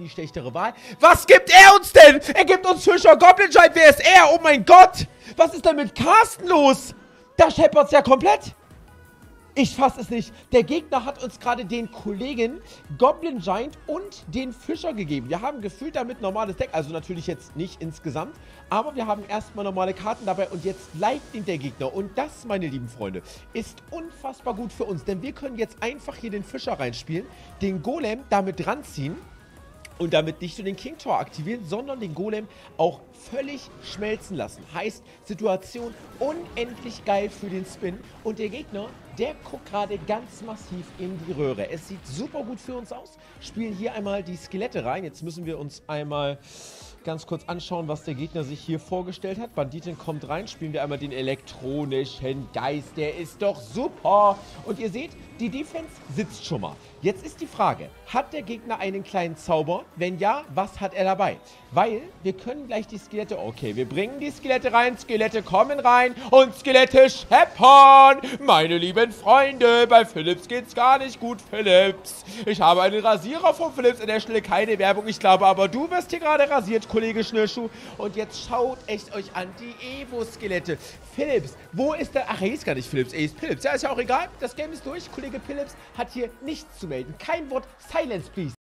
die schlechtere Wahl. Was gibt er uns denn? Er gibt uns Fischer Goblin Giant. Wer ist er? Oh mein Gott. Was ist denn mit Carsten los? Da scheppert's ja komplett. Ich fasse es nicht. Der Gegner hat uns gerade den Kollegen Goblin Giant und den Fischer gegeben. Wir haben gefühlt damit normales Deck. Also natürlich jetzt nicht insgesamt. Aber wir haben erstmal normale Karten dabei. Und jetzt Lightning der Gegner. Und das, meine lieben Freunde, ist unfassbar gut für uns. Denn wir können jetzt einfach hier den Fischer reinspielen. Den Golem damit ranziehen. Und damit nicht nur den King Tor aktivieren, sondern den Golem auch völlig schmelzen lassen. Heißt, Situation unendlich geil für den Spin. Und der Gegner, der guckt gerade ganz massiv in die Röhre. Es sieht super gut für uns aus. Spielen hier einmal die Skelette rein. Jetzt müssen wir uns einmal ganz kurz anschauen, was der Gegner sich hier vorgestellt hat. Banditin kommt rein, spielen wir einmal den elektronischen Geist. Der ist doch super. Und ihr seht, die Defense sitzt schon mal. Jetzt ist die Frage, hat der Gegner einen kleinen Zauber? Wenn ja, was hat er dabei? Weil wir können gleich die Skelette... Okay, wir bringen die Skelette rein, Skelette kommen rein und Skelette scheppern. Meine lieben Freunde, bei Philips geht's gar nicht gut, Philips. Ich habe einen Rasierer von Philips, an der Stelle keine Werbung. Ich glaube aber, du wirst hier gerade rasiert, Kollege Schnürschuh. Und jetzt schaut echt euch an, die Evo-Skelette. Philips, wo ist der... Ach, er ist gar nicht Philips, er ist Philips. Ja, ist ja auch egal, das Game ist durch. Kollege Philips hat hier nichts zu melden. Kein Wort, Silence, please.